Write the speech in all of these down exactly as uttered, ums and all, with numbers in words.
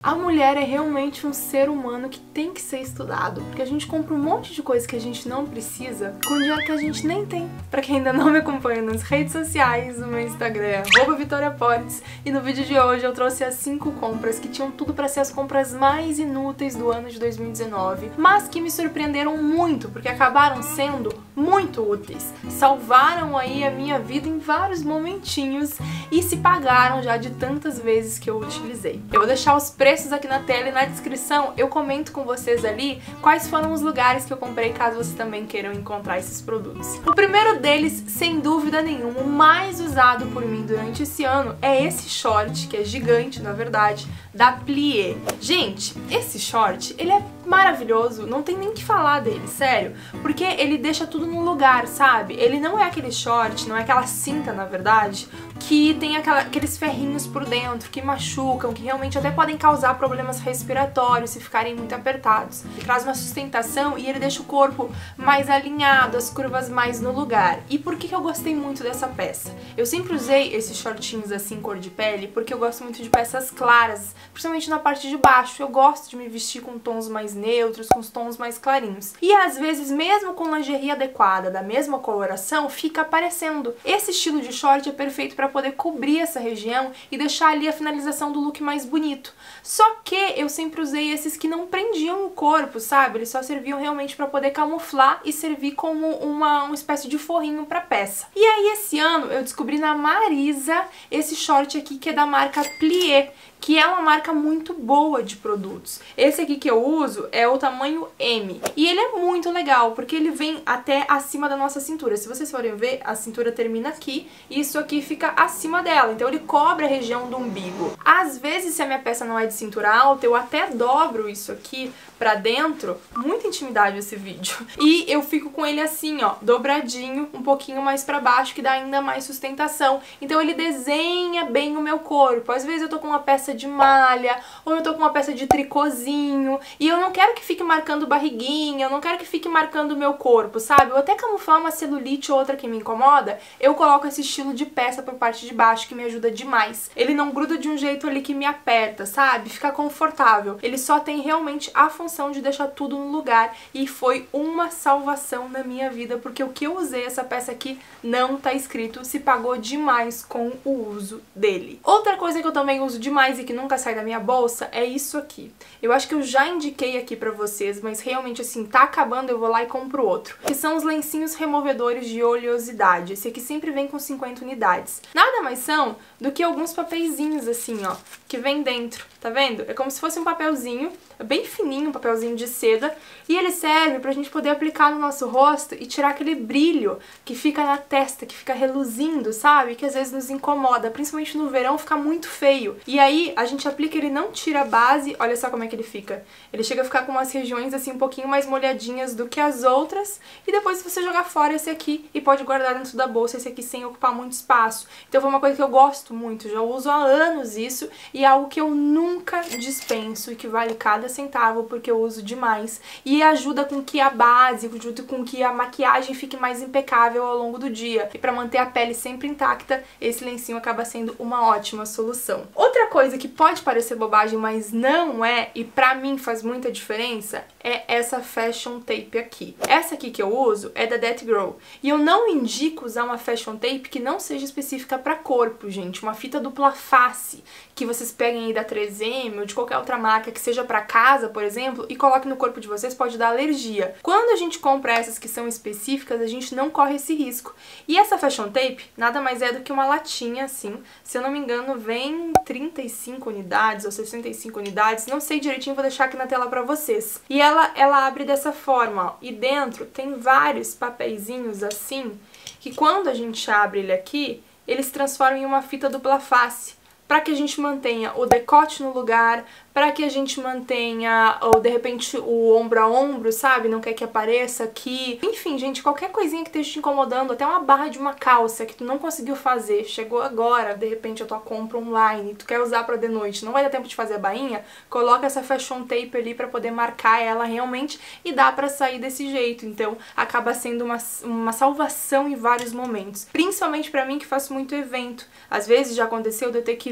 A mulher é realmente um ser humano que tem que ser estudado, porque a gente compra um monte de coisa que a gente não precisa com dinheiro que a gente nem tem. Pra quem ainda não me acompanha nas redes sociais, o meu Instagram é arroba Vitória Portes, e no vídeo de hoje eu trouxe as cinco compras que tinham tudo pra ser as compras mais inúteis do ano de dois mil e dezenove, mas que me surpreenderam muito, porque acabaram sendo muito úteis. Salvaram aí a minha vida em vários momentinhos e se pagaram já de tantas vezes que eu utilizei. Eu vou deixar os preços aqui na tela e na descrição eu comento com vocês ali quais foram os lugares que eu comprei, caso vocês também queiram encontrar esses produtos. O primeiro deles, sem dúvida nenhuma, o mais usado por mim durante esse ano, é esse short, que é gigante na verdade, da Plié. Gente, esse short, ele é maravilhoso, não tem nem que falar dele, sério, porque ele deixa tudo no lugar, sabe? Ele não é aquele short, não é aquela cinta, na verdade, que tem aquela, aqueles ferrinhos por dentro, que machucam, que realmente até podem causar problemas respiratórios se ficarem muito apertados. Ele traz uma sustentação e ele deixa o corpo mais alinhado, as curvas mais no lugar. E por que que eu gostei muito dessa peça? Eu sempre usei esses shortinhos assim, cor de pele, porque eu gosto muito de peças claras, principalmente na parte de baixo. Eu gosto de me vestir com tons mais neutros, com os tons mais clarinhos. E às vezes, mesmo com lingerie adequada, da mesma coloração, fica aparecendo. Esse estilo de short é perfeito para poder cobrir essa região e deixar ali a finalização do look mais bonito. Só que eu sempre usei esses que não prendiam o corpo, sabe? Eles só serviam realmente para poder camuflar e servir como uma, uma espécie de forrinho para peça. E aí esse ano eu descobri na Marisa esse short aqui que é da marca Plié, que é uma marca muito boa de produtos. Esse aqui que eu uso é o tamanho M. E ele é muito legal, porque ele vem até acima da nossa cintura. Se vocês forem ver, a cintura termina aqui e isso aqui fica acima dela. Então ele cobre a região do umbigo. Às vezes, se a minha peça não é de cintura alta, eu até dobro isso aqui pra dentro. Muita intimidade esse vídeo. E eu fico com ele assim, ó, dobradinho, um pouquinho mais pra baixo, que dá ainda mais sustentação. Então ele desenha bem o meu corpo. Às vezes eu tô com uma peça de malha, ou eu tô com uma peça de tricôzinho, e eu não quero que fique marcando barriguinha, eu não quero que fique marcando o meu corpo, sabe? Eu até camuflar uma celulite ou outra que me incomoda, eu coloco esse estilo de peça por parte de baixo, que me ajuda demais. Ele não gruda de um jeito ali que me aperta, sabe? Fica confortável. Ele só tem realmente a função de deixar tudo no lugar, e foi uma salvação na minha vida, porque o que eu usei essa peça aqui não tá escrito, se pagou demais com o uso dele. Outra coisa que eu também uso demais e que nunca sai da minha bolsa é isso aqui. Eu acho que eu já indiquei aqui pra vocês, mas realmente assim, tá acabando, eu vou lá e compro outro. Que são os lencinhos removedores de oleosidade. Esse aqui sempre vem com cinquenta unidades. Nada mais são do que alguns papeizinhos assim, ó, que vem dentro, tá vendo? É como se fosse um papelzinho, bem fininho, um papelzinho de seda, e ele serve pra gente poder aplicar no nosso rosto e tirar aquele brilho que fica na testa, que fica reluzindo, sabe? Que às vezes nos incomoda, principalmente no verão, fica muito feio. E aí, a gente aplica, ele não tira a base, olha só como é que ele fica. Ele chega a ficar com umas regiões assim um pouquinho mais molhadinhas do que as outras, e depois você jogar fora esse aqui e pode guardar dentro da bolsa esse aqui sem ocupar muito espaço. Então foi uma coisa que eu gosto muito, já uso há anos isso, e é algo que eu nunca dispenso e que vale cada centavo, porque eu uso demais. E ajuda com que a base, ajuda com que a maquiagem fique mais impecável ao longo do dia. E pra manter a pele sempre intacta, esse lencinho acaba sendo uma ótima solução. Outra coisa que pode parecer bobagem, mas não é, e pra mim faz muita diferença, é essa fashion tape aqui. Essa aqui que eu uso é da That Girl. E eu não indico usar uma fashion tape que não seja específica pra corpo, gente. Uma fita dupla face, que vocês peguem aí da três M ou de qualquer outra marca que seja pra casa, por exemplo, e coloquem no corpo de vocês, pode dar alergia. Quando a gente compra essas que são específicas, a gente não corre esse risco. E essa fashion tape nada mais é do que uma latinha assim. Se eu não me engano, vem trinta e cinco unidades ou sessenta e cinco unidades, não sei direitinho, vou deixar aqui na tela pra vocês. E ela, ela abre dessa forma, ó, e dentro tem vários papeizinhos assim, que quando a gente abre ele aqui, ele se transforma em uma fita dupla face, para que a gente mantenha o decote no lugar, para que a gente mantenha, ou de repente, o ombro a ombro, sabe? Não quer que apareça aqui. Enfim, gente, qualquer coisinha que esteja te incomodando, até uma barra de uma calça que tu não conseguiu fazer, chegou agora, de repente a tua compra online, tu quer usar pra de noite, não vai dar tempo de fazer a bainha, coloca essa fashion tape ali pra poder marcar ela realmente e dá pra sair desse jeito. Então, acaba sendo uma, uma salvação em vários momentos. Principalmente pra mim que faço muito evento. Às vezes já aconteceu de eu ter que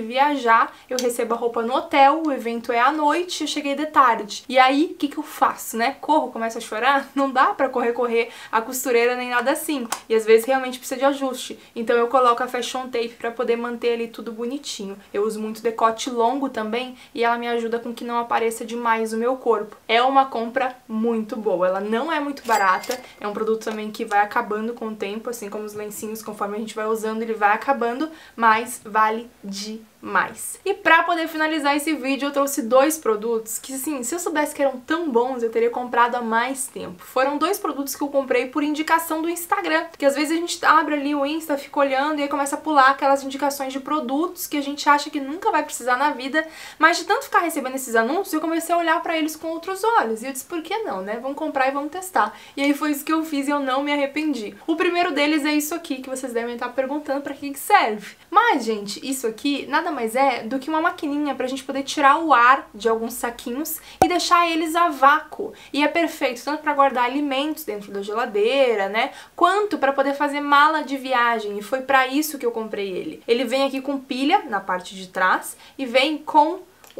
viajar, eu recebo a roupa no hotel, o evento é à noite, eu cheguei de tarde. E aí, o que que eu faço, né? Corro, começo a chorar? Não dá pra correr, correr a costureira nem nada assim. E às vezes realmente precisa de ajuste. Então eu coloco a fashion tape pra poder manter ali tudo bonitinho. Eu uso muito decote longo também e ela me ajuda com que não apareça demais o meu corpo. É uma compra muito boa. Ela não é muito barata, é um produto também que vai acabando com o tempo, assim como os lencinhos, conforme a gente vai usando, ele vai acabando, mas vale demais. E pra poder finalizar esse vídeo, eu trouxe dois produtos que, assim, se eu soubesse que eram tão bons, eu teria comprado há mais tempo. Foram dois produtos que eu comprei por indicação do Instagram, porque às vezes a gente abre ali o Insta, fica olhando e aí começa a pular aquelas indicações de produtos que a gente acha que nunca vai precisar na vida, mas de tanto ficar recebendo esses anúncios, eu comecei a olhar pra eles com outros olhos, e eu disse, por que não, né? Vamos comprar e vamos testar. E aí foi isso que eu fiz e eu não me arrependi. O primeiro deles é isso aqui, que vocês devem estar perguntando pra que que serve. Mas, gente, isso aqui nada mais é do que uma maquininha pra gente poder tirar o ar de alguns saquinhos e deixar eles a vácuo. E é perfeito tanto pra guardar alimentos dentro da geladeira, né, quanto pra poder fazer mala de viagem. E foi pra isso que eu comprei ele. Ele vem aqui com pilha na parte de trás e vem com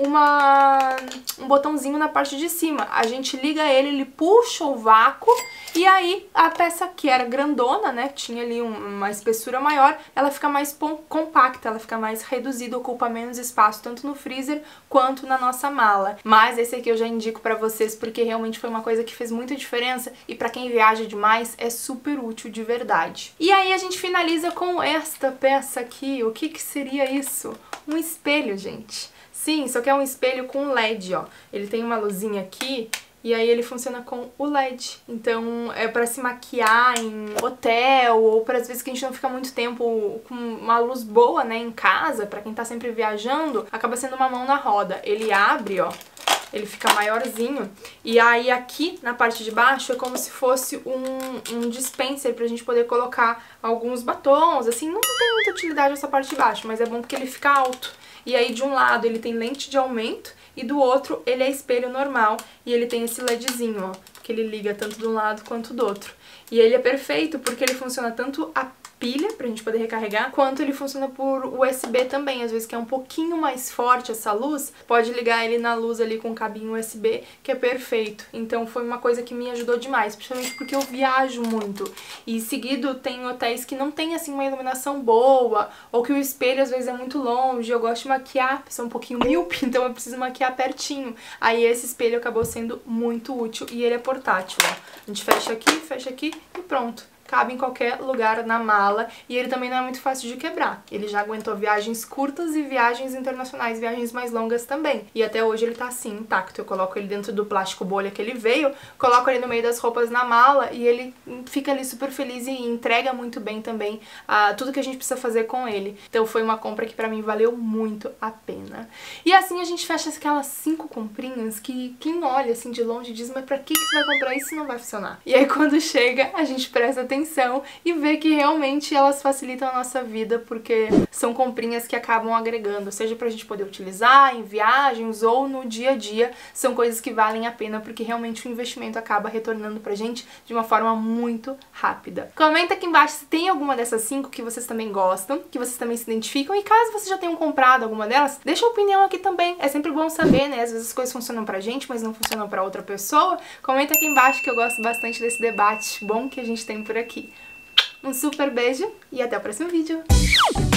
uma um botãozinho na parte de cima. A gente liga ele, ele puxa o vácuo e aí a peça que era grandona, né, tinha ali um, uma espessura maior, ela fica mais compacta, ela fica mais reduzida, ocupa menos espaço tanto no freezer quanto na nossa mala. Mas esse aqui eu já indico pra vocês porque realmente foi uma coisa que fez muita diferença e pra quem viaja demais é super útil de verdade. E aí a gente finaliza com esta peça aqui. O que que seria isso? Um espelho, gente. Sim, só que é um espelho com L E D, ó. Ele tem uma luzinha aqui e aí ele funciona com o L E D. Então é pra se maquiar em hotel ou para as vezes que a gente não fica muito tempo com uma luz boa, né, em casa, pra quem tá sempre viajando, acaba sendo uma mão na roda. Ele abre, ó. Ele fica maiorzinho. E aí aqui na parte de baixo é como se fosse um, um dispenser pra gente poder colocar alguns batons, assim. Não tem muita utilidade essa parte de baixo, mas é bom porque ele fica alto. E aí de um lado ele tem lente de aumento e do outro ele é espelho normal e ele tem esse LEDzinho, ó, que ele liga tanto de um lado quanto do outro. E ele é perfeito porque ele funciona tanto a pilha pra gente poder recarregar, quanto ele funciona por U S B também. Às vezes que é um pouquinho mais forte essa luz, pode ligar ele na luz ali com um cabinho U S B, que é perfeito. Então foi uma coisa que me ajudou demais, principalmente porque eu viajo muito. E seguido tem hotéis que não tem assim uma iluminação boa, ou que o espelho às vezes é muito longe, eu gosto de maquiar, sou um pouquinho míope, então eu preciso maquiar pertinho. Aí esse espelho acabou sendo muito útil e ele é portátil, ó. A gente fecha aqui, fecha aqui e pronto. Cabe em qualquer lugar na mala e ele também não é muito fácil de quebrar. Ele já aguentou viagens curtas e viagens internacionais, viagens mais longas também. E até hoje ele tá assim, intacto. Eu coloco ele dentro do plástico bolha que ele veio, coloco ele no meio das roupas na mala e ele fica ali super feliz e entrega muito bem também uh, tudo que a gente precisa fazer com ele. Então foi uma compra que pra mim valeu muito a pena. E assim a gente fecha aquelas cinco comprinhas que quem olha assim de longe diz, mas pra que que você vai comprar isso se não vai funcionar? E aí quando chega a gente presta atenção e ver que realmente elas facilitam a nossa vida, porque são comprinhas que acabam agregando, seja pra gente poder utilizar em viagens ou no dia a dia, são coisas que valem a pena, porque realmente o investimento acaba retornando pra gente de uma forma muito rápida. Comenta aqui embaixo se tem alguma dessas cinco que vocês também gostam, que vocês também se identificam, e caso vocês já tenham comprado alguma delas, deixa a opinião aqui também, é sempre bom saber, né, às vezes as coisas funcionam pra gente, mas não funcionam pra outra pessoa. Comenta aqui embaixo que eu gosto bastante desse debate bom que a gente tem por aqui. Um super beijo e até o próximo vídeo!